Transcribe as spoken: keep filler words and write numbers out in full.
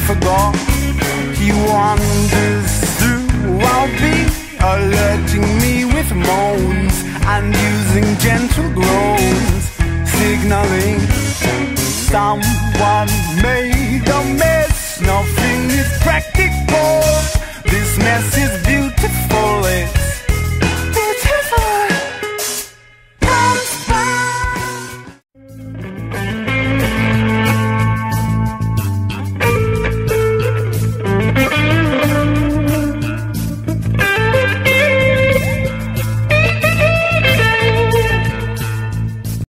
forgot. He wanders through our being, alerting me with moans and using gentle groans, signaling someone made a mess. Nothing is practical. This mess is